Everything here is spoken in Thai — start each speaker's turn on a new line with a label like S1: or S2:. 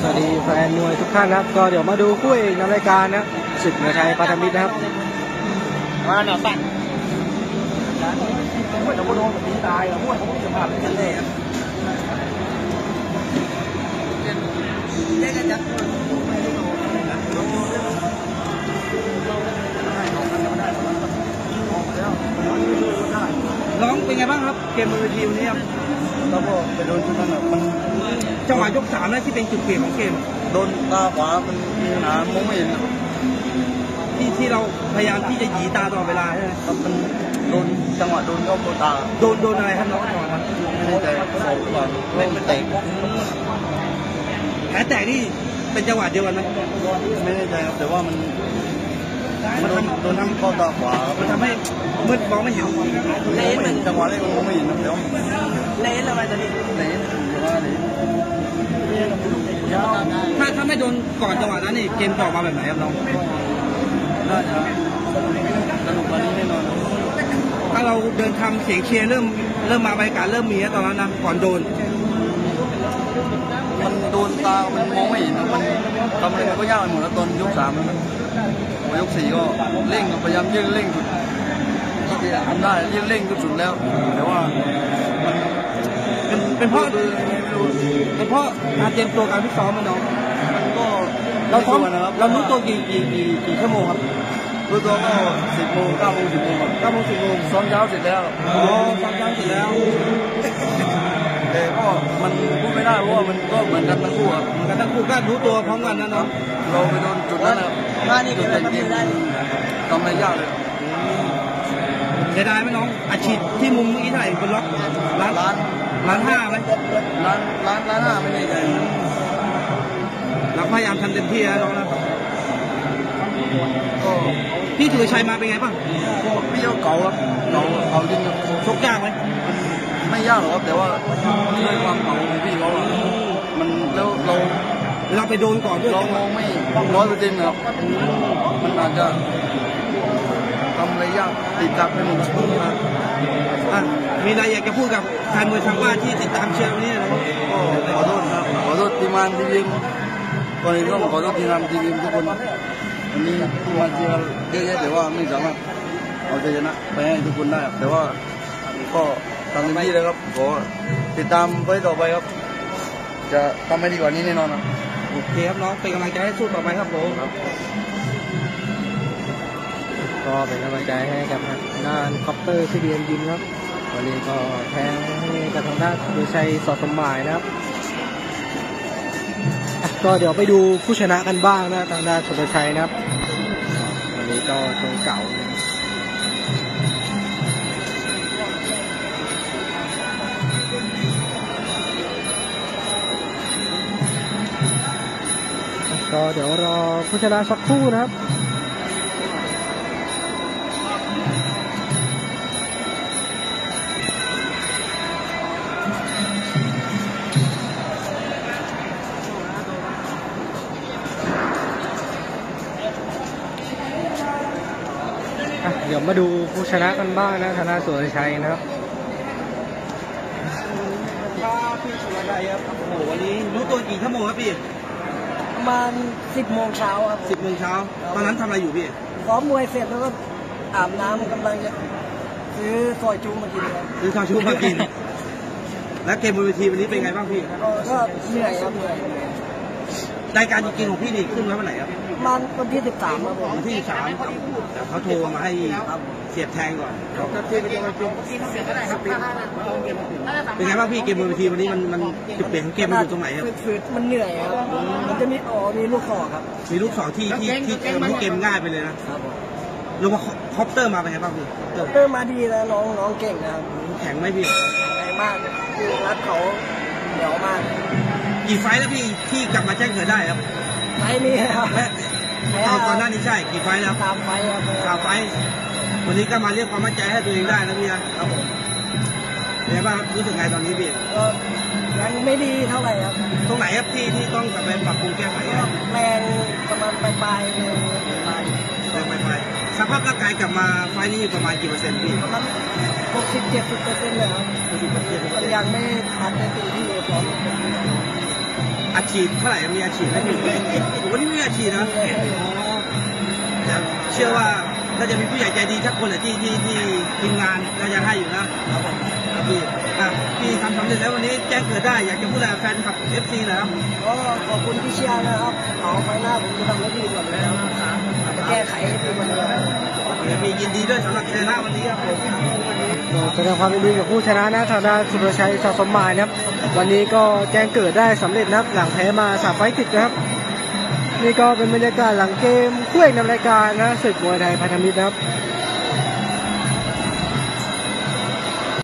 S1: วัสดีแฟนมวยทุกท่านนะครับก็เดี๋ยวมาดูคู่เอกในรายการนะศึกมวยไทยพันธมิตรนะครับ
S2: มาหน่อยสั่งมวยจะโดนแบบนี้ตายมวยผมจะผ่านไม่ได้
S1: น้องเป็นไงบ้างครับเกมบนเวทีวันนี้ครับ
S2: แล้วก็ไปโดนชุดนั้นมัน
S1: จังหวะยก3นะที่เป็นจุดเปลี่ยนของเกม
S2: โดนตาขวามันมีปัญหามองไม่เห็น
S1: ที่เราพยายามที่จะหยีตาตลอดเวลาใช่ไหม
S2: ครับมันโดนจังหวะโดนเข้าตา
S1: โดนอะไรครับน้องจังหวะนั้น
S2: ไม่ได้ใจสอบก่อนไม่แตก
S1: แผลแตกนี่เป็นจังหวะเดียวกันไหม
S2: ไม่ได้ใจครับแต่ว่ามันโดนทั้งเข้าตาขวา
S1: มันทำให้มืดมองไม่เห็น
S2: เละมันจังหวะแรกมองไม่เห็นแล้ว
S1: เละอะไรจะดิ
S2: เละแต่ว่าเละ
S1: ถ้าไม่โดนก่อนจังหวะนั้นนี่เกมจะออกมาแบบไหนครับน้อง
S2: น่าจะสนุกกว่านี้แน่นอน
S1: ถ้าเราเดินทำเสียงเชียร์เริ่มมาบรรยากาศเริ่มมีแล้วตอนนั้นนะก่อนโดน
S2: มันโดนตามันมองไม่เห็นมันทำอะไรมันก็ยากไปหมดแล้วตอนยก3แล้วยก4ก็เร่งพยายามยืดเร่งสุดที่ทำได้ยืดเร่งสุดแล้วแต่ว่า
S1: เป็นเพราะการเตรียมตัวการฟิตซ้อมมันน้อง
S2: มันก็
S1: เราซ้อมเรารู้ตัวกี่ชั่วโมงครับ
S2: รู้ตัวก็10 โมง 9 โมง 10 โมง
S1: 9 โมง 10 โมง
S2: ซ้อมเช้าเสร็จแล้ว
S1: ซ้อมเช้าเสร็จแล้ว
S2: แต่ก็มันพูดไม่ได้เพราะว่ามันก็เหมือนกันทั้งคู่ครับ
S1: เหมือนกันทั้งคู่ก็รู้ตัวพร้อมกันนะน้อง
S2: เราไปโดนจุดนั้นนะจุดแต่งเกมทำอะไรยากเลย
S1: เสียดายไหมน้องอาชีพที่มุมเมื่อกี้เท่าไหร่บนล็อกล้าน5ไหม
S2: ล้าน5ไม่แน่ใจ
S1: เราพยายามทำเต็มที่แล้วน้องนะก็พี่สุรชัยมาเป็นไงบ้าง
S2: พี่เก่าครับเก่าจริงครับ
S1: ชกยากไหม
S2: ไม่ยากหรอกครับแต่ว่าด้วยความเก่าของพี่เขามันแล้วเรา
S1: ไปโดนก่อนด้วย
S2: เรามองไม่100%ครับมันอาจจะทำอะไรยากติดกับไปหมด
S1: มีอะไรอยากจะพูดกับแฟนมวยทางบ้านที่ติดตามเชียร์วันนี้นะ
S2: ก็ขอโทษครับขอโทษทีมงานทีมก่อนอื่นต้องขอโทษทีมงานทีมทุกคนวันนี้ทีมงานเชียร์เยอะแยะแต่ว่าไม่สามารถเอาใจชนะไปให้ทุกคนได้แต่ว่าก็ทำเต็มที่เลยครับขอติดตามไปต่อไปครับจะทำให้ดีกว่านี้แน่นอนครับ
S1: โอเคครับน้องเป็นกำลังใจให้สู้ต่อไปครับผมก็เป็นกำลังใจให้กับงานคอปเตอร์ซีเดียนยิมครับวันนี้ก็แทงให้กับทางด้านสุรชัยสอดสมหมายนะครับก็เดี๋ยวไปดูผู้ชนะกันบ้างนะทางด้านสุรชัยนะครับวันนี้ก็ตัวเก่าก็เดี๋ยวรอผู้ชนะสักครู่นะครับเดี๋ยวมาดูผู้ชนะกันบ้างนะธนาสุรชัยนะครับพี่สุรชัยครับโอ้โหวันนี้รู้ตัวกี่ชั่วโมงครับพี่
S3: ประมาณ10 โมงเช้าครับ
S1: 10 โมงเช้าตอนนั้นทำอะไรอยู่พี่
S3: ซ้อมมวยเสร็จแล้วก็อาบน้ำกำลังจะซื้อซอยจูมากินครับ
S1: ซื้อซอยจูมากินแล้วเกมบนเวทีวันนี้เป็นไงบ้างพี่
S3: ก็เหนื่อยครับเหนื่อย
S1: รายการจริงๆของพี่นี่ขึ้นไว้วันไหนครับ
S3: มันวันที่13ครับ
S1: วันที่13แต่เขาโทรมาให้เสียบแทงก่อนเป็นไงบ้างพี่เกมบนเวทีวันนี้มันจุดเปลี่ยนของเกมมันอยู่ตรงไหนครับ
S3: มันเหนื่อยครับมันจะมีลูกศอกครับ
S1: มีลูกศอกที่ทำให้เกมง่ายไปเลยนะลงมาคอปเตอร์มาเป็นไงบ้างพี่
S3: คอปเตอร์มาดีแล้วน้องเก่งนะครับ
S1: แข็งไหมพี่
S3: แข็งมากคือรัดเขาเหนียวมาก
S1: กี่ไฟแล้วพี่ที่กลับมาแจ้งเกิดได้ครับ
S3: ไฟนี้ครับ
S1: ก่อนหน้านี้ใช่กี่ไฟแล้ว
S3: 3 ไฟครับ
S1: 3 ไฟวันนี้ก็มาเรียกความมั่นใจให้ตัวเองได้นะพี่ครับผมเป็นไงบ้างรู้สึกไงตอนนี้พี่
S3: ยังไม่ดีเท่าไหร่ครับ
S1: ตรงไหนครับที่ต้องกลับไปปรับปรุงแก้ไข
S3: แรงประมาณปลาย
S1: สภาพร่างกายกลับมาไฟนี้ประมาณกี่เปอร์เซ็นต์พี่
S3: ประมาณ60-70%เลยครับยังไม่ทันในปีที่
S4: อัดฉีดเท่าไหร่มีอัดฉีดไหมพี่วันนี้ไม่มีอัดฉีดนะแต่เชื่อว่าน่าจะมีผู้ใหญ่ใจดีทักคนแหละที่ทีมงานน่าจะให้อยู่นะครับผมพี่ทำสำเร็จแล้ววันนี้แจ้งเกิดได้อยากจะพูดอะไรกับแฟนคลับ FC เหรอครับ
S3: ก็ขอบคุณที่เชียร์นะครับเอาไฟหน้าผมจะทำให้ดีกว่านี้นะครับแก้ไขให้ดีกว่านี้
S4: มียินดีด้วยสำหรับชนะวันนี้ครับผม
S1: แสดงความยินดีกับผู้ชนะนะทางด้านสุรชัยสอสมหมายนะครับวันนี้ก็แจ้งเกิดได้สำเร็จนะครับหลังแพ้มา3 ไฟต์ติดนะครับนี่ก็เป็นบรรยากาศหลังเกมคู่เอกนำรายการนะศึกมวยไทยพันธมิตรนะครับ